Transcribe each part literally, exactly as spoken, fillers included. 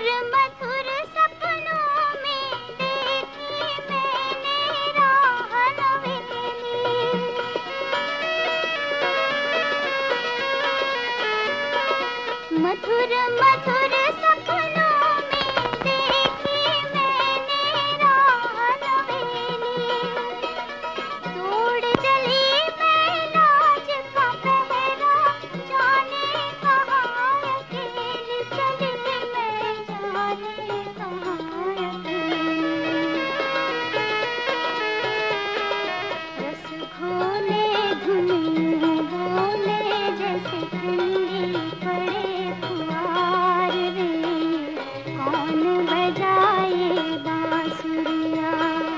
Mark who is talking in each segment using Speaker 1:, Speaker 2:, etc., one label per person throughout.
Speaker 1: मधुर मधुर सपनों में देखी मैंने राह नवेली। मधुर मधुर सपनों में देखी मैंने राह नवेली। तोड़ चली मैं लाज का पहरा, जाने कहाँ अकेली चली मैं, जाने कहाँ अकेली। रस घोले धुनी बोले जैसे ठंडी पड़े फुहार रे, कौन बजाए बांसुरिया।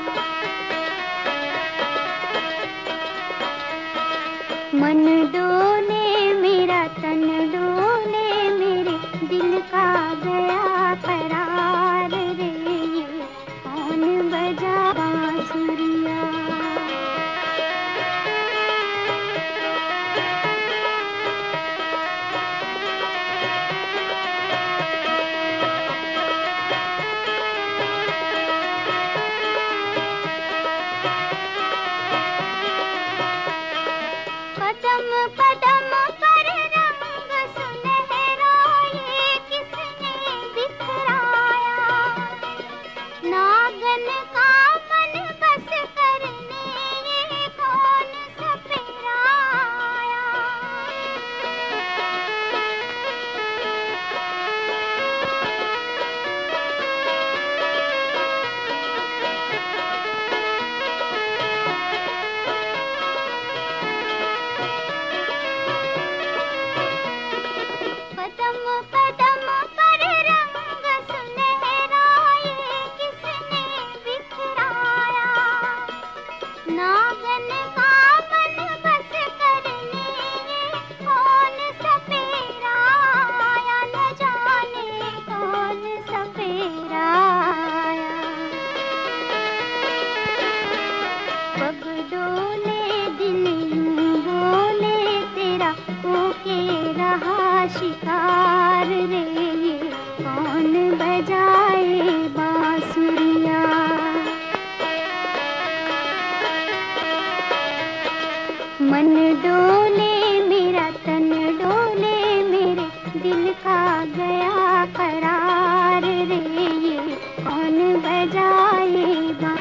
Speaker 1: मन डोले मेरा तन डोले, मेरे दिल का गया करार रे, कौन बजा बांसुरिया। कदम कदम पर रंग सुनहरा ये किसने बिखराया, नागन का मन बस करने ये कौन सपेरा आया। कदम कदम पर रंग सुनहरा ये किसने बिखराया, नागन का मन बस करने ये कौन सपेरा आया, न जाने कौन सपेरा आया। पग डोले दिल यूं बोले तेरा होके रहा शिकार रे, कौन बजाए बांसुरिया। मन डोले मेरा तन डोले, मेरे दिल का गया करार रे, कौन बजाए बांसुरिया।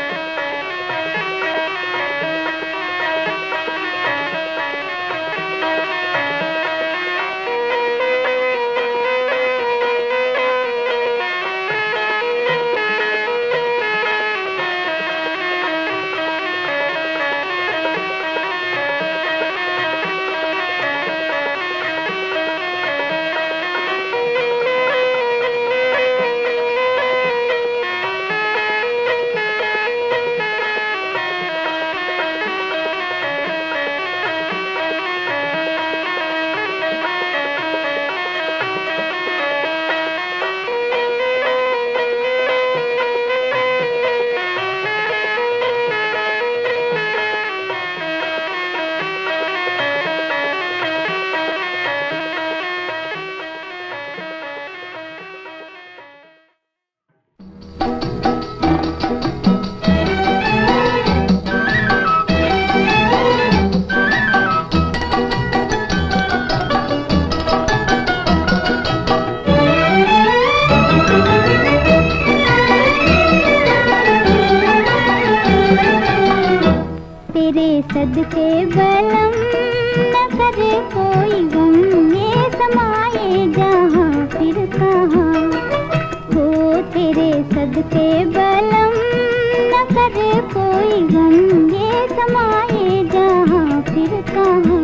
Speaker 1: तेरे सदके बलम न करे कोई गम, ये समाए जहाँ फिर कहाँ हो। तेरे सदके बलम न करे कोई गम, ये समाए जहाँ फिर कहाँ,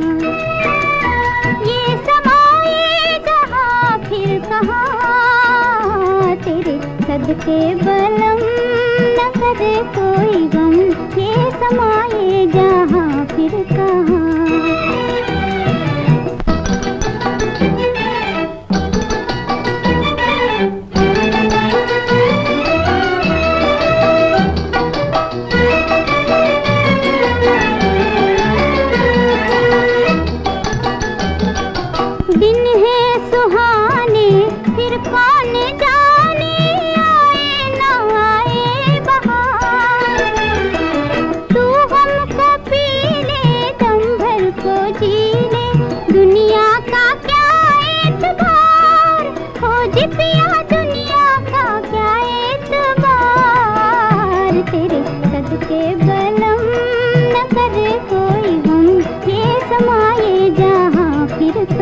Speaker 1: ये समाए जहाँ फिर कहाँ। तेरे सदके बलम न करे कोई गम, ये समाए जहाँ फिर कहाँ। दिन है सुहाने फिर कौन जा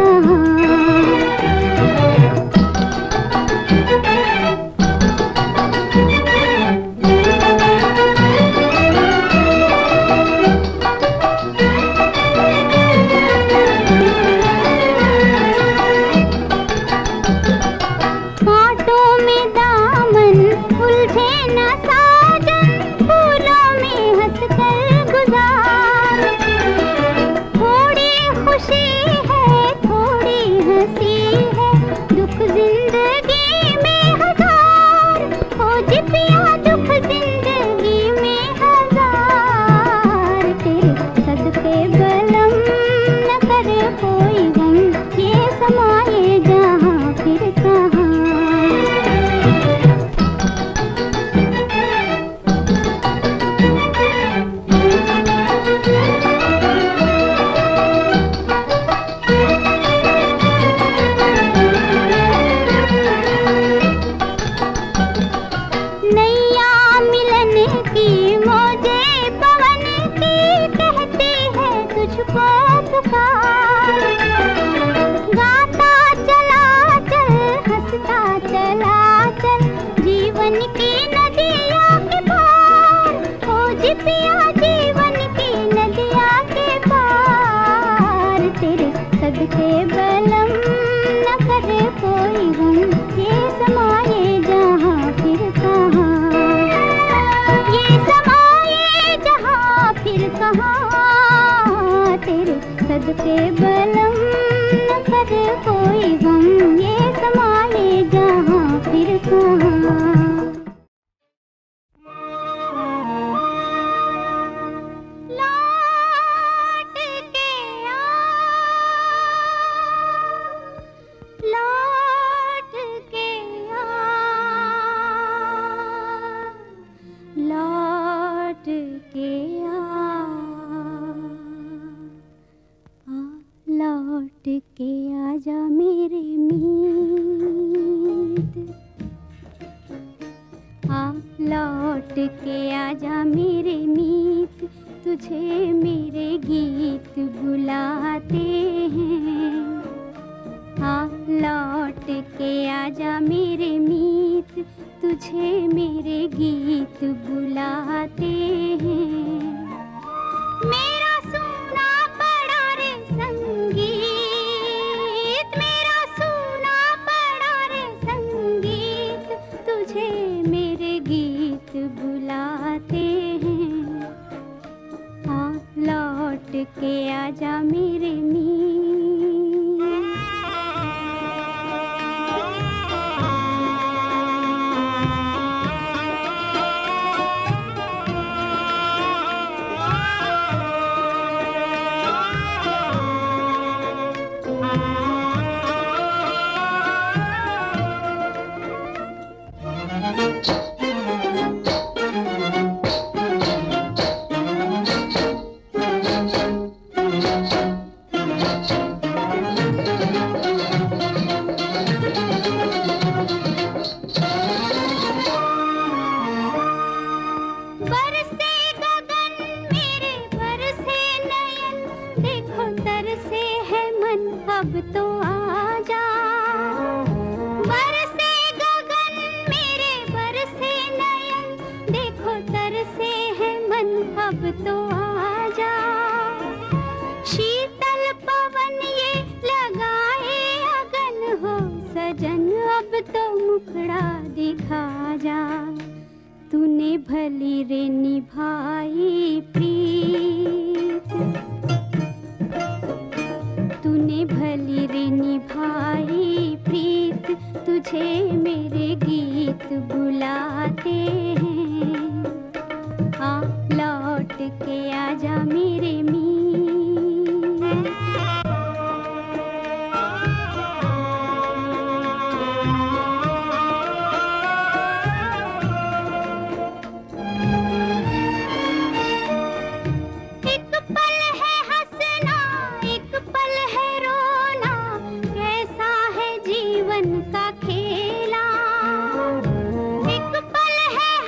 Speaker 1: जहां। सदके बलम न करे कोई गम, ये समाये जहाँ फिर कहाँ। लौट के आ, लौट के आ, लौट के आ, लौट के आजा मेरे मीत, आ लौट के आजा मेरे मीत, तुझे मेरे गीत बुलाते हैं। आ लौट के आजा मेरे मीत, तुझे मेरे गीत बुलाते हैं। मेरा सुना पड़ा रे संगीत, मेरा सुना पड़ा रे संगीत, तुझे मेरे गीत बुलाते हैं। हाँ लौट के आजा मेरे मीत। अब तो आजा, बरसे गगन मेरे बरसे नयन, देखो तरसे है मन अब तो आजा। शीतल पवन ये लगाए अगन हो सजन, अब तो मुखड़ा दिखा जा। तूने भली रे निभाई प्रीत, तूने भली रे निभाई प्रीत, तुझे मेरे गीत बुलाते हैं। आ लौट के आजा मेरे मीत। एक पल है हंसना, एक पल है रोना, कैसा है जीवन का खेला। एक पल है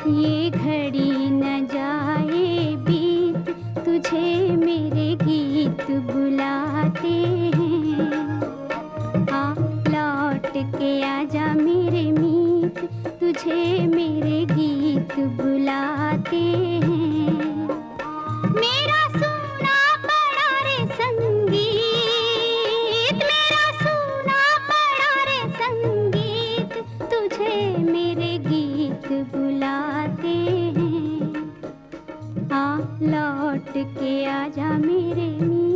Speaker 1: ये घड़ी न जाए बीत, तुझे मेरे गीत बुलाते हैं। आ लौट के आजा मेरे मीत, तुझे मेरे गीत बुलाते हैं। मेरा सुना पड़ा रे संगीत, मेरा सुना पड़ा रे संगीत, तुझे मेरे गीत बुलाते हैं। आ लौट के आजा मेरे मीत।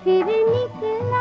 Speaker 1: फिर निकला।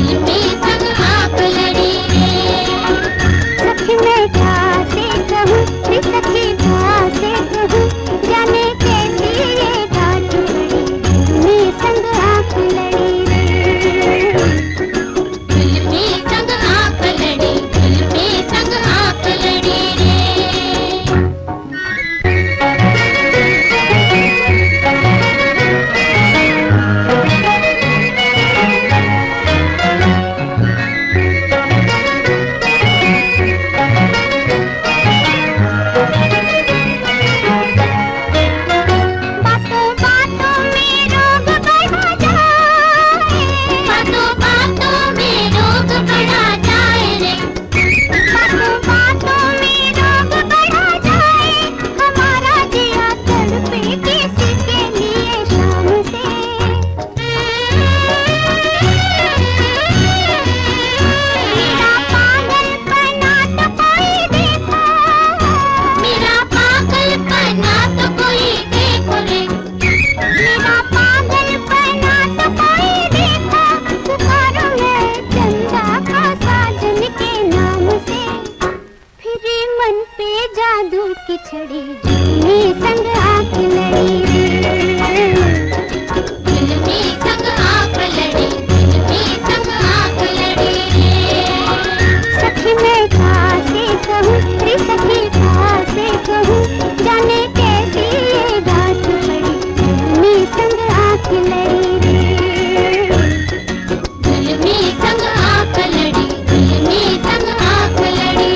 Speaker 2: सच में क्या से कहूँ
Speaker 1: की छड़ी जुल्मी संग आंख लड़ी रे, जुल्मी संग आंख लड़ी, जुल्मी संग आंख लड़ी रे। सखी मैं कासे कहूँ रे सखी कासे कहूँ, जाने कैसी ये बात पड़ी जुल्मी संग आंख लड़ी रे, जुल्मी संग आंख लड़ी, जुल्मी संग आंख लड़ी।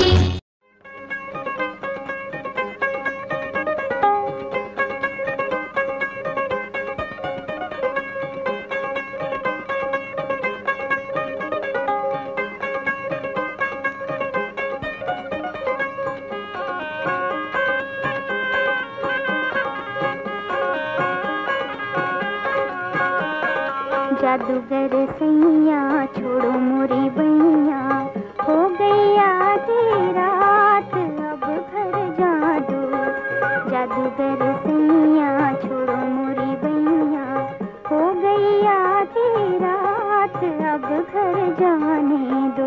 Speaker 1: जादूगर सैया छोड़ो मोरी बैया, हो गई आधी रात अब घर जा दो। जादूगर सैया छोड़ो मोरी बैया, हो गई आधी रात अब घर जाने दो।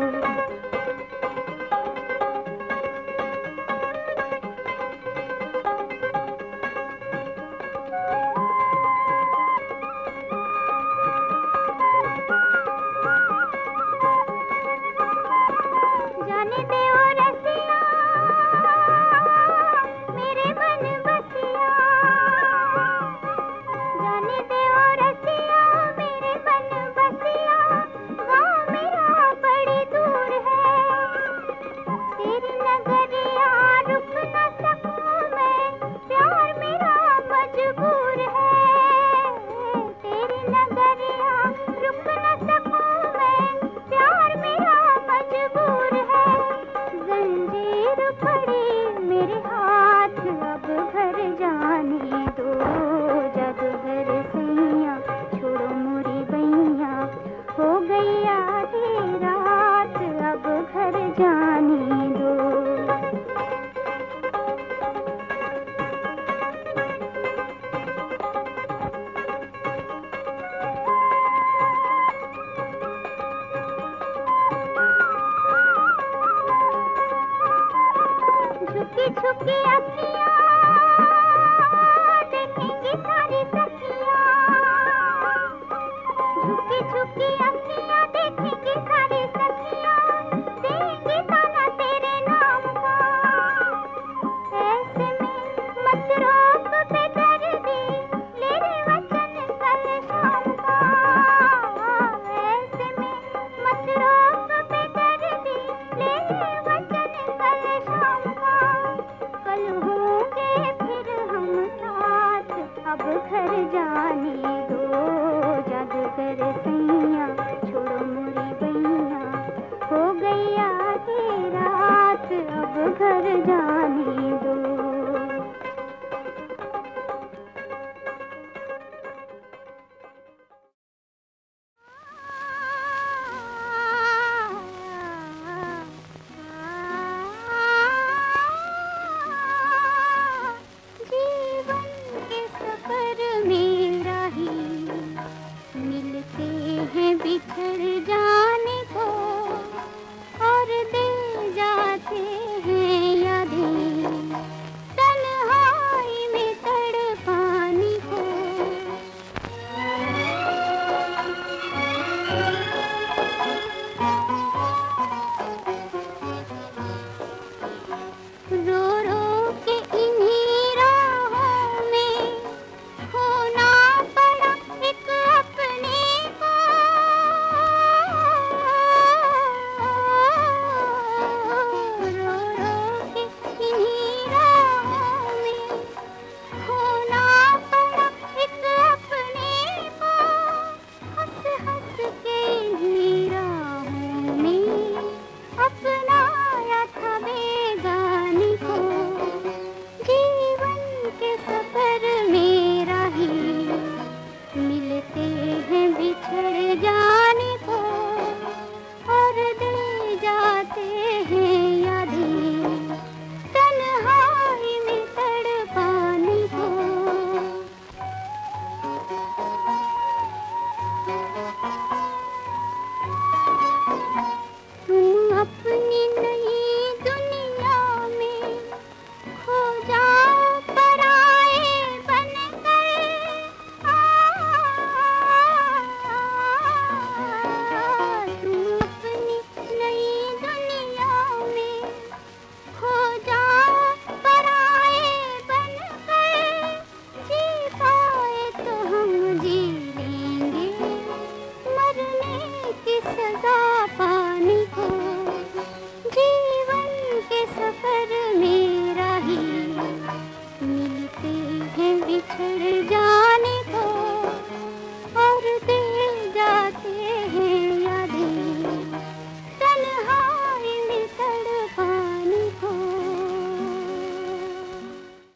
Speaker 1: जाने दे ओ रसिया मेरे मन बसिया, जाने दे ओ रसिया मेरे मन बसिया, गाँव मेरा बड़ी दूर है, तेरी नगरिया रुक न सकूं मैं, प्यार मेरा मजबूर है, तेरी नगरिया रुक न सकूं मैं, प्यार मेरा मजबूर है। जंजीर पड़ी मेरे हाथ अब घर जाने दो। जादूगर सैया छोड़ो मोरी बैया, हो गई आधी रात अब घर जाने दो। झुकी झुकी अखियाँ देखेंगी सारी सखियाँ, झुकी झुकी